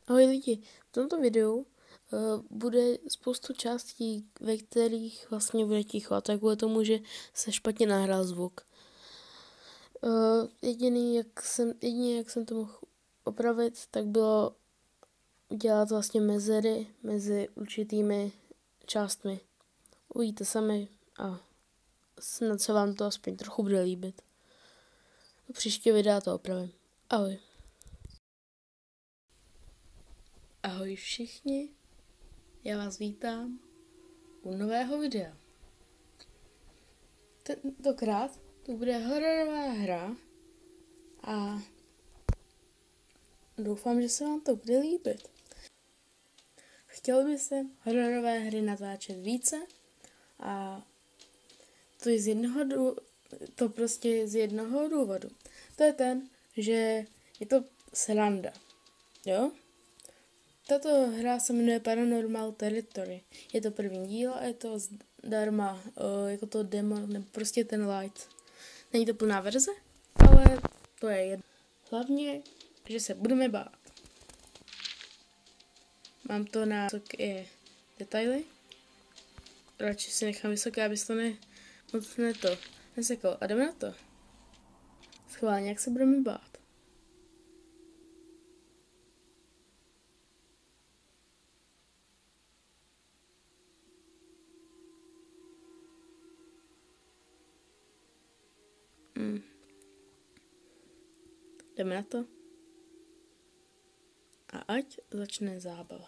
Ahoj lidi, v tomto videu bude spoustu částí, ve kterých vlastně bude ticho, a tak kvůli tomu, že se špatně nahrál zvuk. Jedině jak jsem to mohl opravit, tak bylo udělat vlastně mezery mezi určitými částmi. Uvidíte sami a snad se vám to aspoň trochu bude líbit. Do příštího videa to opravím. Ahoj. Ahoj všichni, já vás vítám u nového videa. Tentokrát to bude hororová hra a doufám, že se vám to bude líbit. Chtěl bych se hororové hry natáčet více a to prostě z jednoho důvodu. To je ten, že je to sranda, jo? Tato hra se jmenuje Paranormal Territory. Je to první díl a je to zdarma, jako to demo, nebo prostě ten light. Není to plná verze, ale to je jedno. Hlavně, že se budeme bát. Mám to na vysoké detaily. Radši si nechám vysoké, abys to nesekal. A jdeme na to. Schválně, jak se budeme bát. Jdeme na to. A ať začne zábava.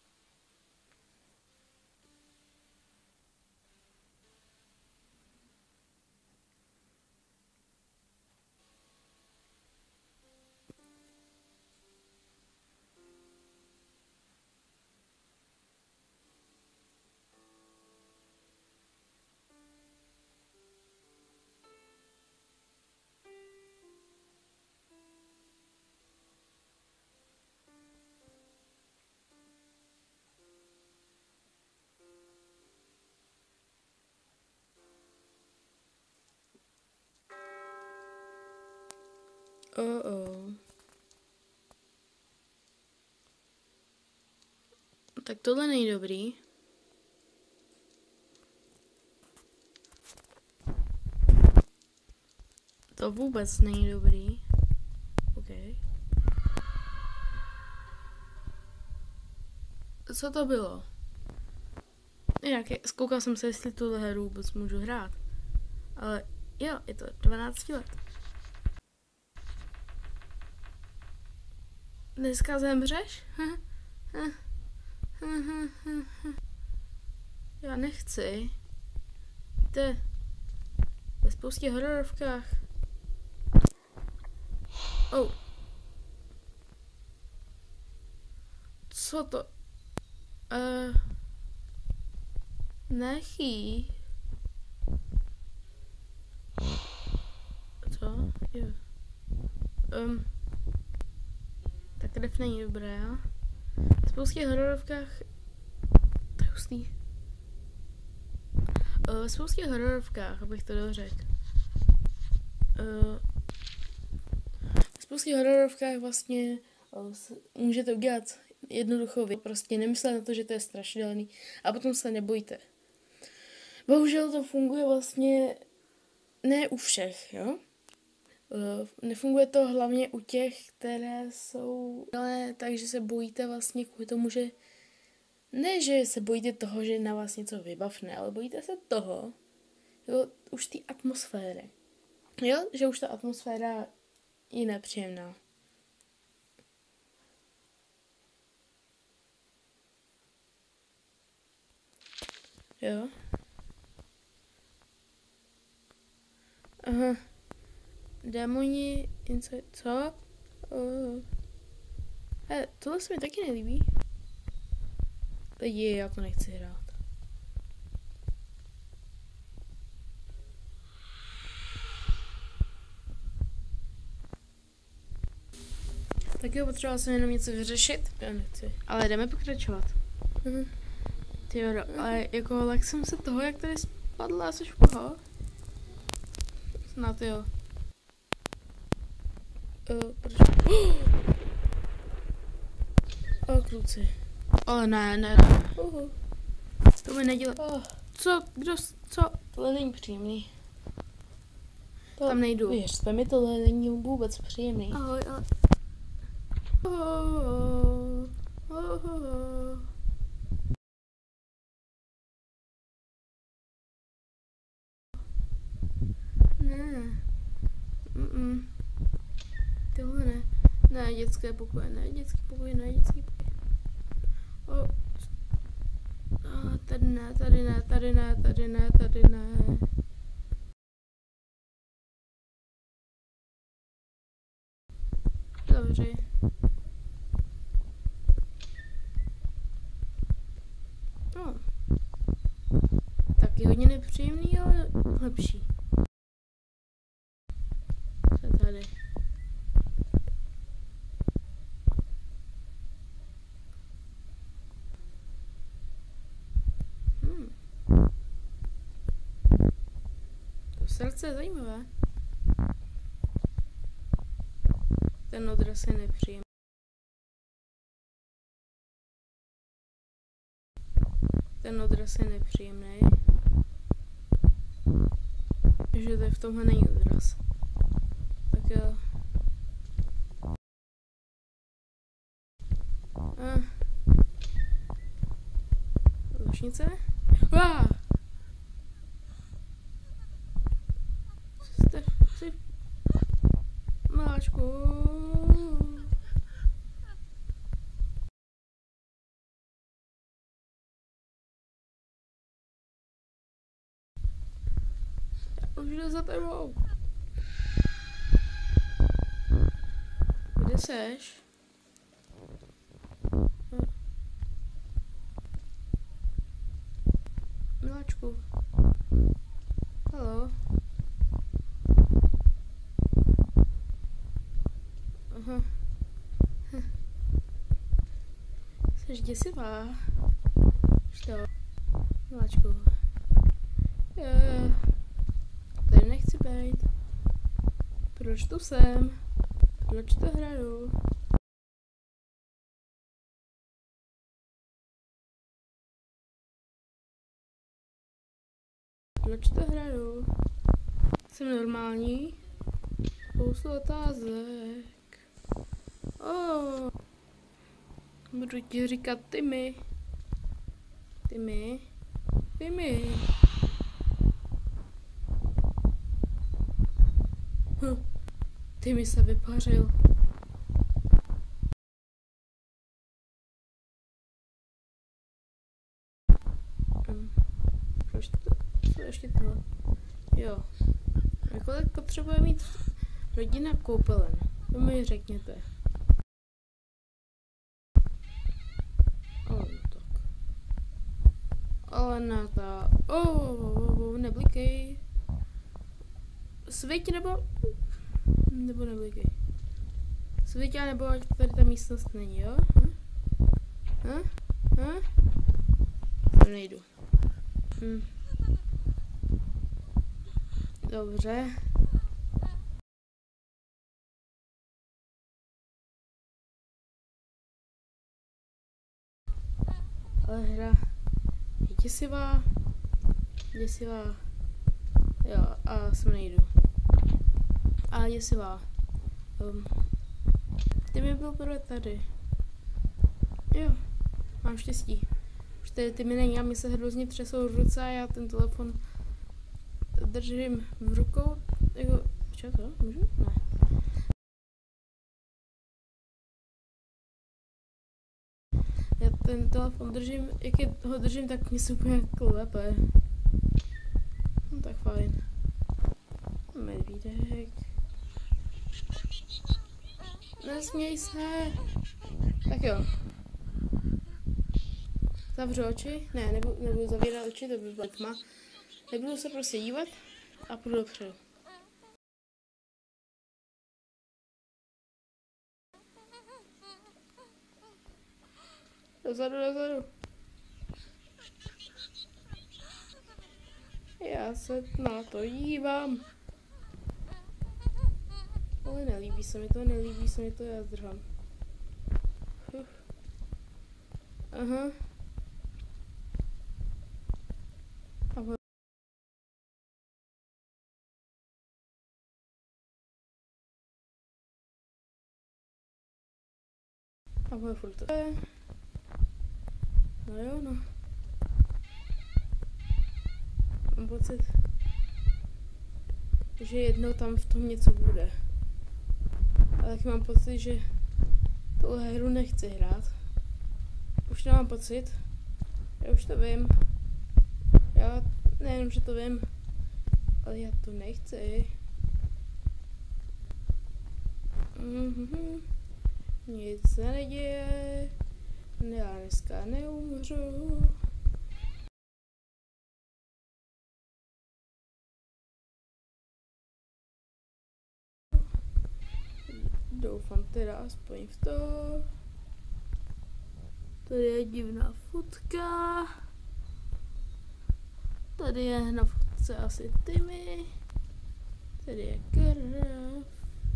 Tak tohle není dobrý. To vůbec není dobrý. OK. Co to bylo? Jinak, zkoukal jsem se, jestli tuhle hru vůbec můžu hrát. Ale jo, je to 12 let. Dneska zemřeš? Já nechci. Víte, ve spoustě hororovkách. Co to? Nechý. Co? Jo. Tak krev není dobré, jo? V spoustě hororovkách. To je hustý. Ve spoustě hororovkách, abych to dořekl. V spoustě hororovkách vlastně můžete udělat jednoduchou věc. Prostě nemyslet na to, že to je strašidelný a potom se nebojte. Bohužel to funguje vlastně ne u všech, jo? Nefunguje to hlavně u těch, které jsou takže se bojíte vlastně kvůli tomu, že ne, že se bojíte toho, že na vás něco vybavne, ale bojíte se toho, jo, už té atmosféry. Jo, že už ta atmosféra je nepříjemná. Jo. Aha. Démoni, co? Tohle se mi taky nelíbí. Lidi, já to nechci hrát. Tak jo, potřeboval jsem jenom něco vyřešit. Já nechci. Ale jdeme pokračovat. Tyjo, ale jako lek jsem se toho, jak tady spadla, jsi v poho? Snad jo. Proč? O, kluci. Ale ne. To mi nedělá. Co? Co? Tohle není příjemný. Tam nejdu. Věřte mi, tohle není vůbec příjemný. Ahoj, ale... Ne. Tohle ne. Ne, dětské pokoje, ne, dětský pokoj, ne, dětský pokoj. Tady ne, tady ne, tady ne, tady ne, tady ne. Dobře. No. Taky hodně nepříjemný, ale lepší. Co tady? To srdce je zajímavé. Ten odraz je nepříjemný. Ten odraz je nepříjemný. Že to v tomhle není odraz. Tak jo. Ložnice? Jsi Máčku. Už jde za tebou. Kde seš? Miláčku. Haló. Aha. Jsi děsivá. Što? Miláčku. Tady nechci být. Proč tu jsem? Proč to hraju? Proč to hraju? Jsem normální? Spoustu otázek. Budu ti říkat Timmy. Timmy. Timmy se vypařil. Proč to? Co ještě tohle? Jo. Kolik potřebuje mít rodina koupelen? To mi řekněte. Tak. Ale na ta... neblíkej. Svěť nebo neblíkej. Svěť nebo ať tady ta místnost není, jo? Tam nejdu. Dobře. Ale hra je děsivá. Jo, a sem nejdu. A děsivá. Ty mi byl prvé tady. Jo, mám štěstí. Už tady ty mi není a mi se hrozně třesou ruce a já ten telefon držím v rukou. Jako, čo to? Můžu? Ne. Já ten telefon držím, ho držím, tak mě se úplně klepe. No tak fajn. Medvídek. Nesměj se. Tak jo. Zavřu oči. Ne, nebudu zavírat oči, to by byla tma. Nebudu se prostě dívat a půjdu dopředu. Dozadu. Já se na to dívám. Ale nelíbí se mi to, já zdrhám. Aha. A bude furt to. No jo, no. Mám pocit, že jednou tam v tom něco bude. A taky mám pocit, že tuhle hru nechci hrát. Už nemám pocit. Já už to vím. Já nejenom, že to vím, ale já to nechci. Nic se neděje. Já dneska neumřu. Doufám teda aspoň v to. Tady je divná fotka. Tady je na fotce asi Timmy. Tady je krev.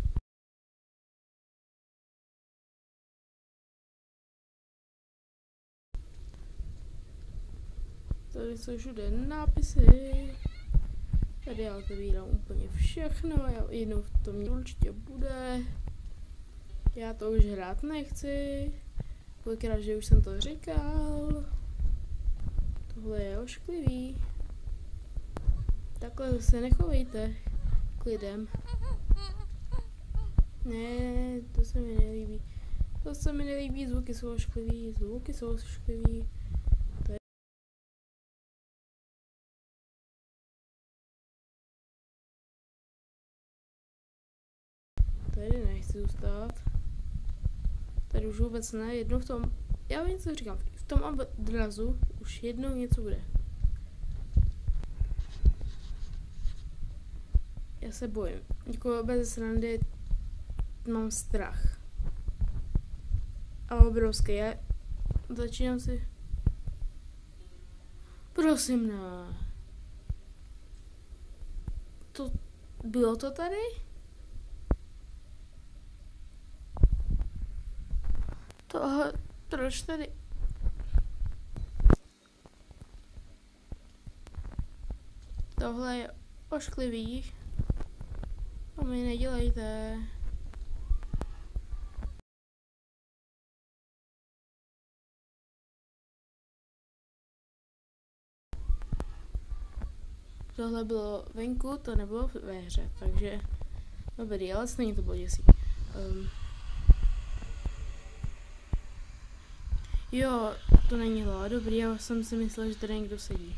Tady jsou všude nápisy. Tady já otevírám úplně všechno. Já jednou v tom určitě bude. Já to už hrát nechci. Kolikrát, že už jsem to říkal. Tohle je ošklivý. Takhle se nechovejte k lidem. Ne, to se mi nelíbí. To se mi nelíbí, zvuky jsou ošklivý, zvuky jsou ošklivý. Tady nechci zůstat. Tady už vůbec ne, jednou v tom, já vím, co říkám, v tom odrazu už jednou něco bude. Já se bojím, jako bez srandy mám strach. A obrovský, já začínám si, prosím ne. To, bylo to tady? Tohle, proč tady? Tohle je ošklivý. To mi nedělejte. Tohle bylo venku, to nebylo ve hře, takže dobrý, ale stejně to bylo děsí. Jo, to není hla, dobrý, já jsem si myslel, že tady někdo sedí.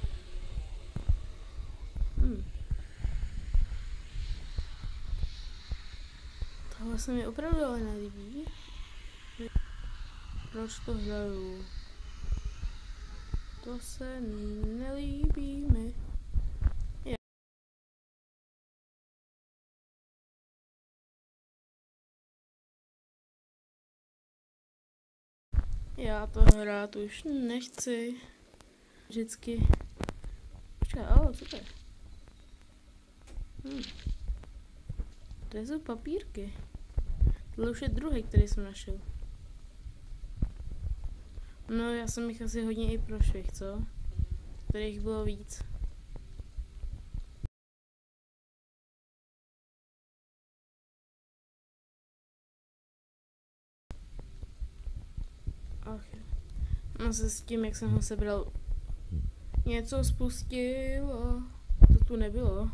Tohle se mi opravdu ale nelíbí. Proč to hledu? To se nelíbí mi. Já to hrát už nechci. Vždycky. Počkej, co to je? To jsou papírky. Tohle už je druhý, který jsem našel. No, já jsem jich asi hodně i prošvih, co? Kterých bylo víc. Ach jo. No se s tím, jak jsem ho sebral, něco spustil a to tu nebylo.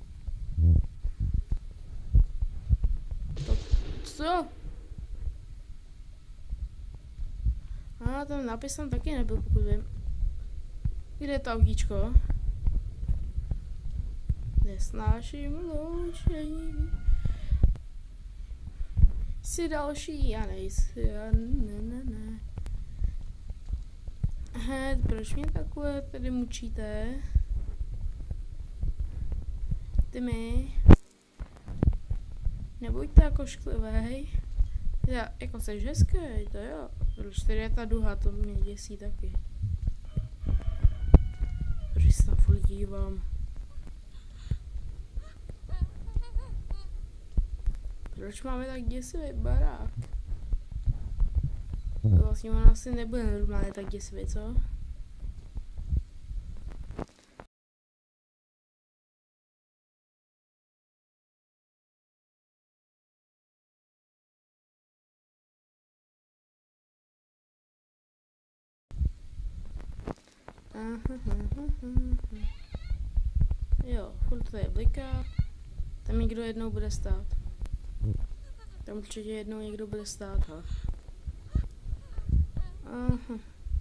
To, co? A ten nápis tam taky nebyl, pokud vím. Kde je to autíčko? Nesnáším loučení. Jsi další, já nejsem, ne. Proč mě takhle tady mučíte? Ty mi. Nebuďte jako šklivej. Já, jako seš hezký, to jo. Proč tady je ta duha, to mě děsí taky. Proč se tam furt dívám? Proč máme tak děsivý barák? Vlastně ona asi nebude normálně tak děsivý, co? Jo, furt to je bliká. Tam někdo jednou bude stát. Tam určitě jednou někdo bude stát. Aha.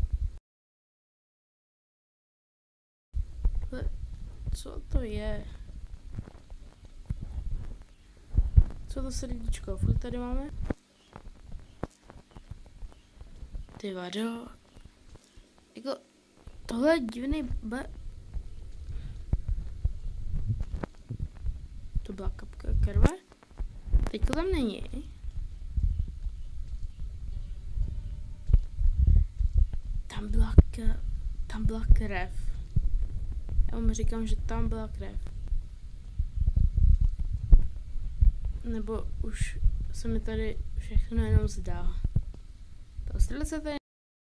Co to je? Co to srdíčko? Furt tady máme? Ty vado. Jako, tohle je divný To byla kapka krve? Teďko tam není. Tam byla krev. Já vám říkám, že tam byla krev. Nebo už se mi tady všechno jenom zdá. Prostřeli se tady.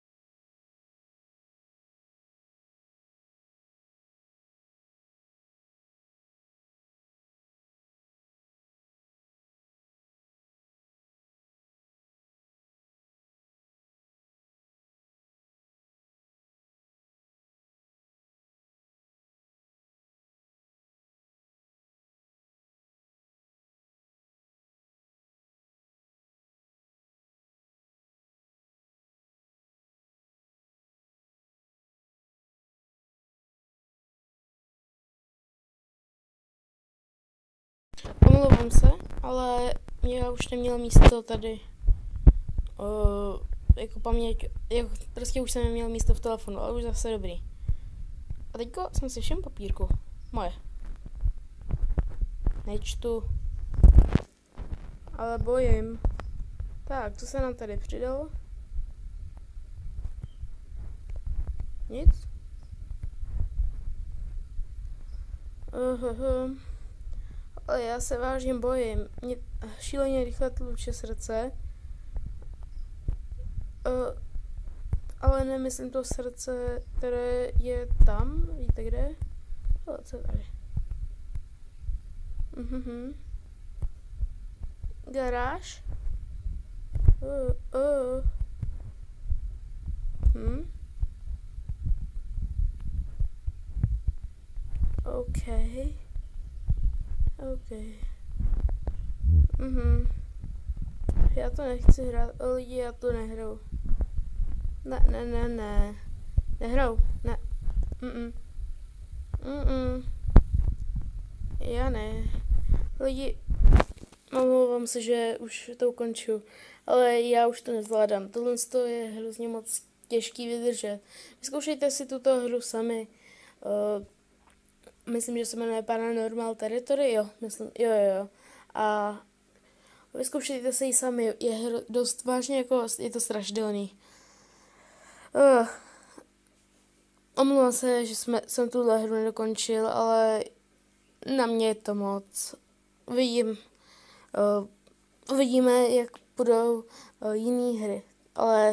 Omlouvám se, ale já už neměla místo tady. Jako paměť, jako prostě už jsem neměla místo v telefonu, ale už zase dobrý. A teďko jsem si všem papírku. Moje. Nečtu. Ale bojím. Tak, co se nám tady přidalo? Nic? Ale já se vážně bojím. Mě šíleně rychle tluče srdce. Ale nemyslím to srdce, které je tam. Víte kde? Co je tady? Garáž? OK. Já to nechci hrát, lidi, já to nehraju. Ne. Nehraju, ne. Já ne. Lidi, omlouvám se, že už to ukonču, ale já už to nezvládám. Tohle je hrozně moc těžký vydržet. Vyzkoušejte si tuto hru sami. Myslím, že se jmenuje Paranormal Territory, jo. A vyzkoušejte se ji sami, je dost vážně, jako je to strašidelný. Omlouvám se, že jsem tuhle hru nedokončil, ale na mě je to moc. Uvidíme, jak budou jiné hry, ale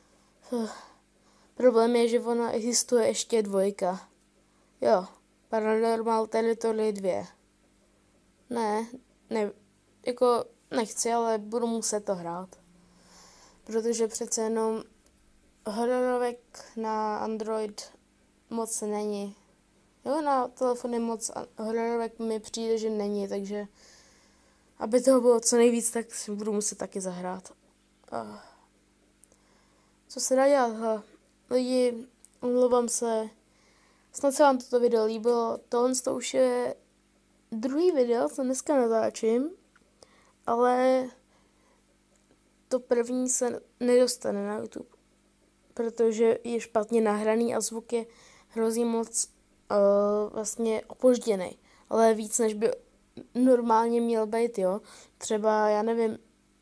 problém je, že ona existuje ještě 2. Jo, Paranormal Territory 2. Ne, jako nechci, ale budu muset to hrát. Protože přece jenom hororovek na Android moc není. Jo, na telefony moc hororovek mi přijde, že není, takže aby toho bylo co nejvíc, tak si budu muset taky zahrát. Co se dá dělat? Lidi, omlouvám se. Snad se vám toto video líbilo. Tohle už je 2. video, co dneska natáčím, ale to první se nedostane na YouTube, protože je špatně nahraný a zvuk je hrozně moc vlastně opožděný, ale víc, než by normálně měl být, jo. Třeba, já nevím,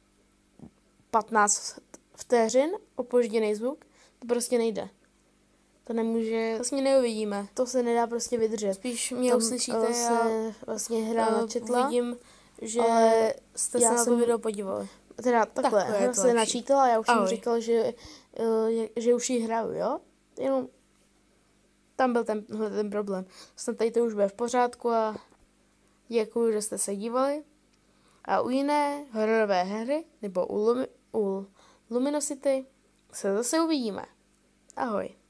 15 vteřin opožděný zvuk, to prostě nejde. To nemůže, vlastně neuvidíme, to se nedá prostě vydržet. Spíš mě uslyšíte, se vlastně hra načetla, vidím, že jste se na to video podívali. Teda takhle, Takhle je já to se lepší. načítala, já už jsem Ahoj. říkal, že už ji hraju, jo? Jenom tam byl ten problém. Snad tady to už bude v pořádku a děkuji, že jste se dívali. A u jiné hororové hry, nebo u Luminosity, se zase uvidíme. Ahoj.